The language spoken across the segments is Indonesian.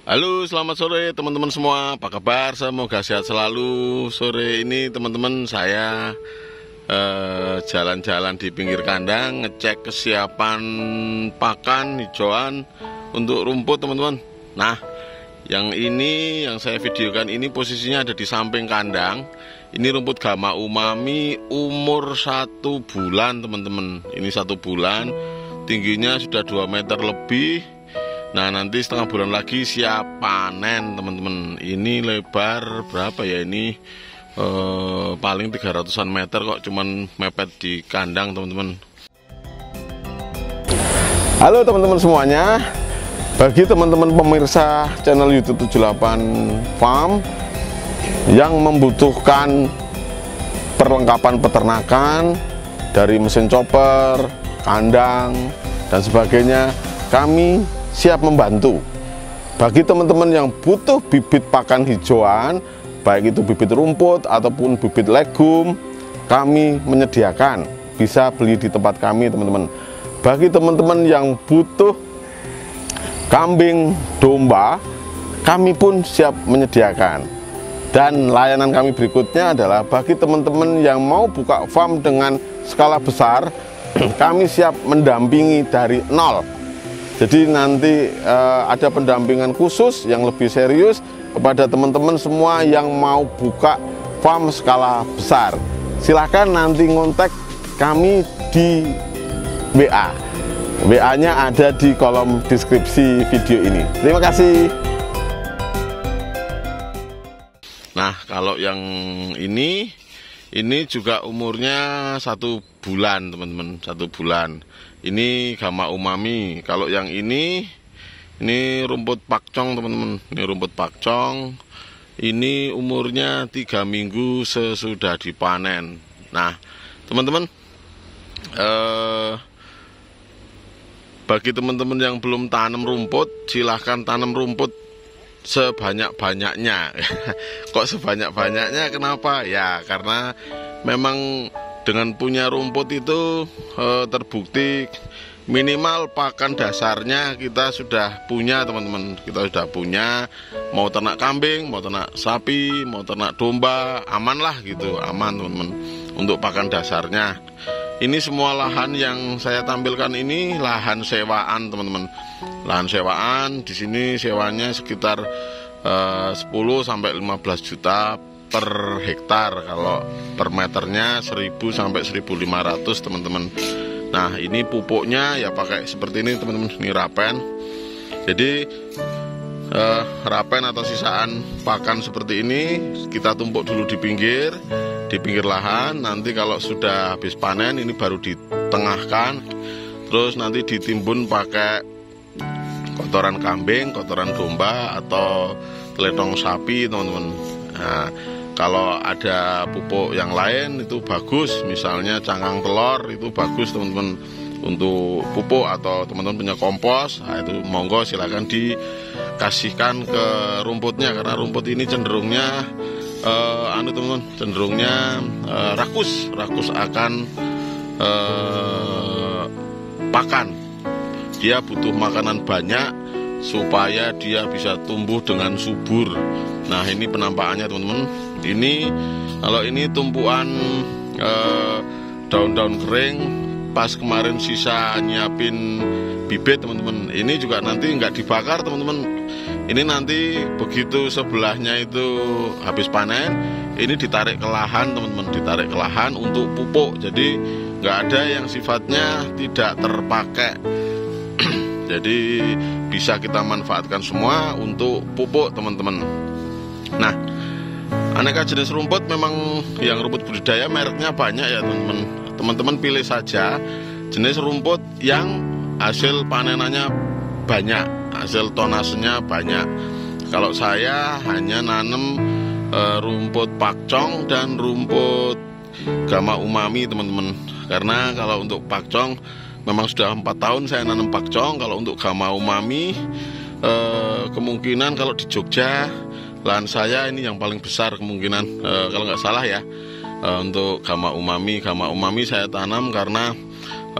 Halo, selamat sore teman-teman semua. Apa kabar? Semoga sehat selalu. Sore ini teman-teman saya jalan-jalan di pinggir kandang, ngecek kesiapan pakan hijauan untuk rumput teman-teman. Nah, yang ini yang saya videokan ini posisinya ada di samping kandang. Ini rumput Gama Umami umur 1 bulan teman-teman. Ini 1 bulan, tingginya sudah 2 meter lebih. Nah, nanti setengah bulan lagi siap panen teman-teman. Ini lebar berapa ya ini? Paling 300-an meter kok, cuman mepet di kandang teman-teman. Halo teman-teman semuanya. Bagi teman-teman pemirsa channel YouTube 78 Farm yang membutuhkan perlengkapan peternakan dari mesin chopper, kandang dan sebagainya, kami siap membantu. Bagi teman-teman yang butuh bibit pakan hijauan, baik itu bibit rumput ataupun bibit legum, kami menyediakan. Bisa beli di tempat kami teman-teman. Bagi teman-teman yang butuh kambing, domba, kami pun siap menyediakan. Dan layanan kami berikutnya adalah bagi teman-teman yang mau buka farm dengan skala besar, kami siap mendampingi dari nol. Jadi nanti ada pendampingan khusus yang lebih serius kepada teman-teman semua yang mau buka farm skala besar. Silahkan nanti ngontek kami di WA. WA-nya ada di kolom deskripsi video ini. Terima kasih. Nah, kalau yang ini juga umurnya 1 bulan teman-teman, 1 bulan. Ini Gama Umami. Kalau yang ini rumput pakcong teman-teman. Ini rumput pakcong. Ini umurnya 3 minggu sesudah dipanen. Nah, teman-teman, bagi teman-teman yang belum tanam rumput, silahkan tanam rumput sebanyak-banyaknya. Kok sebanyak-banyaknya? Kenapa? Ya, karena memang dengan punya rumput itu terbukti minimal pakan dasarnya kita sudah punya teman-teman. Kita sudah punya, mau ternak kambing, mau ternak sapi, mau ternak domba, aman lah gitu, aman teman-teman untuk pakan dasarnya. Ini semua lahan yang saya tampilkan ini lahan sewaan teman-teman. Lahan sewaan, di sini sewanya sekitar 10 sampai 15 juta per hektar. Kalau per meternya 1000 sampai 1500 teman-teman. Nah, ini pupuknya ya pakai seperti ini teman-teman. Ini rapen. Jadi rapen atau sisaan pakan seperti ini kita tumpuk dulu di pinggir lahan. Nanti kalau sudah habis panen ini baru ditengahkan. Terus nanti ditimbun pakai kotoran kambing, kotoran domba atau teletong sapi teman-teman. Nah, kalau ada pupuk yang lain itu bagus, misalnya cangkang telur itu bagus teman-teman untuk pupuk, atau teman-teman punya kompos, nah itu monggo silakan dikasihkan ke rumputnya, karena rumput ini cenderungnya teman-teman cenderungnya rakus akan pakan. Dia butuh makanan banyak supaya dia bisa tumbuh dengan subur. Nah, ini penampakannya teman-teman. Ini kalau ini tumpuan daun-daun kering pas kemarin sisa nyiapin bibit teman-teman. Ini juga nanti nggak dibakar teman-teman. Ini nanti begitu sebelahnya itu habis panen, ini ditarik ke lahan teman-teman, ditarik ke lahan untuk pupuk. Jadi nggak ada yang sifatnya tidak terpakai. Jadi bisa kita manfaatkan semua untuk pupuk teman-teman. Nah, aneka jenis rumput memang yang rumput budidaya mereknya banyak ya teman-teman. Teman-teman pilih saja jenis rumput yang hasil panenannya banyak, hasil tonasenya banyak. Kalau saya hanya nanam rumput pakcong dan rumput Gama Umami teman-teman. Karena kalau untuk pakcong memang sudah 4 tahun saya nanam pakcong. Kalau untuk Gama Umami kemungkinan kalau di Jogja lahan saya ini yang paling besar kemungkinan, kalau nggak salah ya. Untuk Gama Umami saya tanam karena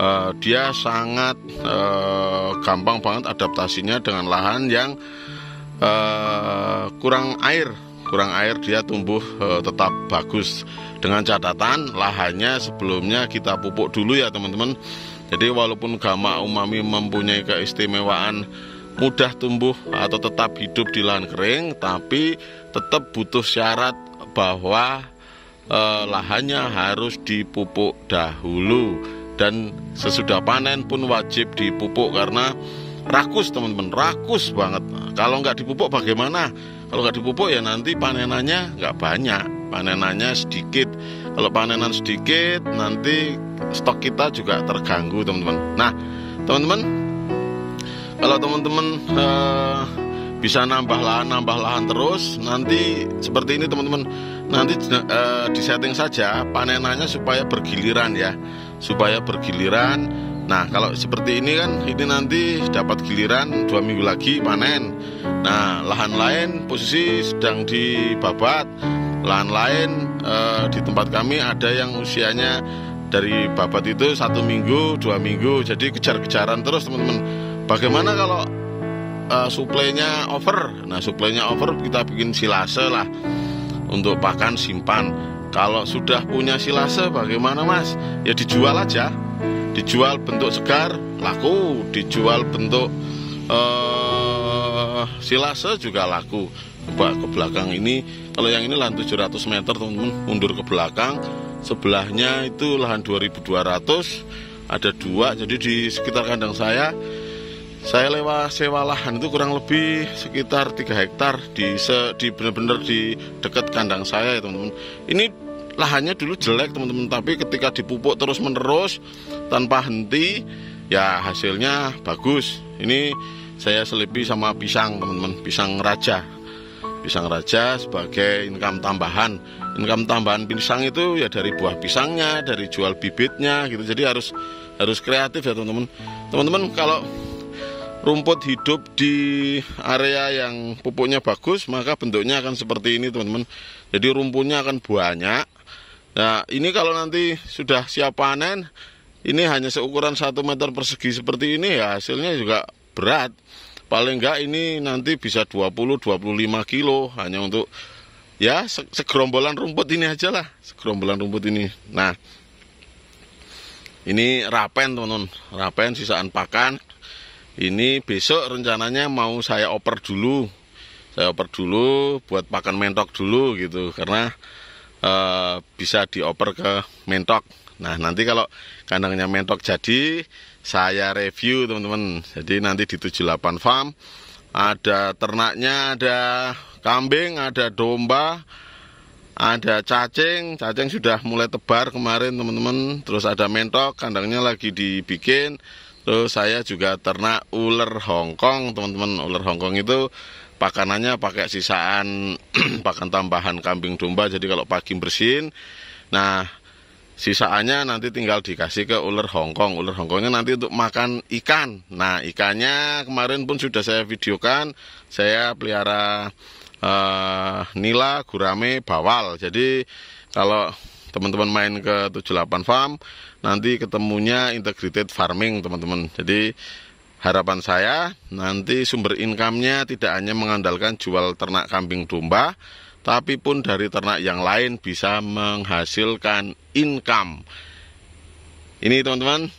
dia sangat gampang banget adaptasinya dengan lahan yang kurang air dia tumbuh tetap bagus, dengan catatan lahannya sebelumnya kita pupuk dulu ya teman-teman. Jadi walaupun Gama Umami mempunyai keistimewaan mudah tumbuh atau tetap hidup di lahan kering, tapi tetap butuh syarat bahwa lahannya harus dipupuk dahulu, dan sesudah panen pun wajib dipupuk karena rakus teman-teman, rakus banget. Kalau nggak dipupuk bagaimana? Kalau nggak dipupuk ya nanti panenannya nggak banyak, panenannya sedikit. Kalau panenan sedikit nanti stok kita juga terganggu teman-teman. Nah teman-teman, kalau teman-teman bisa nambah lahan terus, nanti seperti ini teman-teman, nanti disetting saja panenannya supaya bergiliran ya, supaya bergiliran. Nah kalau seperti ini kan, ini nanti dapat giliran 2 minggu lagi panen. Nah lahan lain posisi sedang dibabat, lahan lain di tempat kami ada yang usianya dari babat itu 1 minggu 2 minggu, jadi kejar-kejaran terus teman-teman. Bagaimana kalau suplainya over? Nah suplainya over kita bikin silase lah untuk pakan simpan. Kalau sudah punya silase bagaimana mas? Ya dijual aja, dijual bentuk segar laku, dijual bentuk silase juga laku. Coba ke belakang ini, kalau yang ini lahan 700 meter teman-teman, mundur ke belakang sebelahnya itu lahan 2200, ada 2. Jadi di sekitar kandang saya sewa lahan itu kurang lebih sekitar 3 hektar di benar-benar di dekat kandang saya ya teman-teman. Ini lahannya dulu jelek teman-teman, tapi ketika dipupuk terus menerus tanpa henti ya hasilnya bagus. Ini saya selipi sama pisang teman-teman, pisang raja sebagai income tambahan. Income tambahan pisang itu ya dari buah pisangnya, dari jual bibitnya gitu. Jadi harus kreatif ya teman-teman. Teman-teman kalau rumput hidup di area yang pupuknya bagus, maka bentuknya akan seperti ini teman-teman. Jadi rumputnya akan banyak. Nah ini kalau nanti sudah siap panen, ini hanya seukuran 1 meter persegi seperti ini ya, hasilnya juga berat. Paling enggak ini nanti bisa 20-25 kilo hanya untuk ya segerombolan rumput ini aja lah, segerombolan rumput ini. Nah ini rapen teman-teman, rapen sisaan pakan. Ini besok rencananya mau saya oper dulu. Saya oper dulu buat pakan mentok dulu gitu, karena bisa dioper ke mentok. Nah nanti kalau kandangnya mentok jadi, saya review teman-teman. Jadi nanti di 78 farm ada ternaknya, ada kambing, ada domba, ada cacing sudah mulai tebar kemarin teman-teman. Terus ada mentok, kandangnya lagi dibikin. Terus saya juga ternak ular Hongkong teman-teman. Ular Hongkong itu pakanannya pakai sisaan pakan tambahan kambing domba. Jadi kalau pagi bersihin, nah sisaannya nanti tinggal dikasih ke ular Hongkong. Ular Hongkongnya nanti untuk makan ikan. Nah ikannya kemarin pun sudah saya videokan. Saya pelihara nila, gurame, bawal. Jadi kalau teman-teman main ke 78 farm, nanti ketemunya integrated farming teman-teman. Jadi harapan saya nanti sumber income-nya tidak hanya mengandalkan jual ternak kambing domba, tapi pun dari ternak yang lain bisa menghasilkan income. Ini teman-teman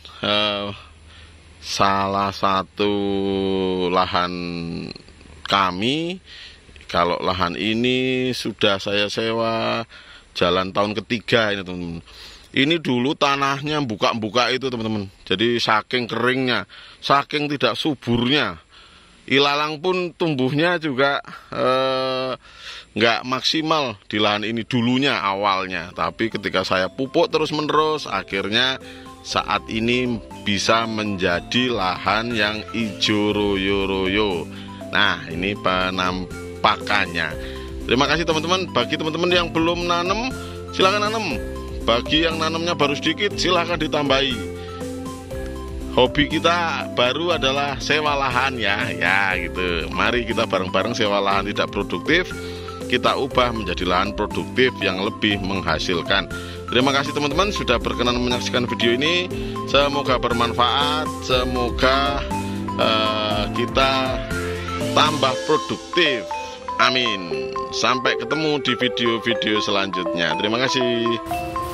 salah satu lahan kami. Kalau lahan ini sudah saya sewa jalan tahun ketiga ini teman-teman. Ini dulu tanahnya buka-buka itu teman-teman. Jadi saking keringnya, saking tidak suburnya, ilalang pun tumbuhnya juga nggak maksimal di lahan ini dulunya awalnya. Tapi ketika saya pupuk terus menerus, akhirnya saat ini bisa menjadi lahan yang ijo royo-royo. Nah ini penampakannya. Terima kasih teman-teman. Bagi teman-teman yang belum nanam, silakan nanam. Bagi yang nanamnya baru sedikit, silahkan ditambahi. Hobi kita baru adalah sewa lahan ya gitu. Mari kita bareng-bareng sewa lahan tidak produktif, kita ubah menjadi lahan produktif yang lebih menghasilkan. Terima kasih teman-teman sudah berkenan menyaksikan video ini. Semoga bermanfaat, semoga kita tambah produktif. Amin. Sampai ketemu di video-video selanjutnya. Terima kasih.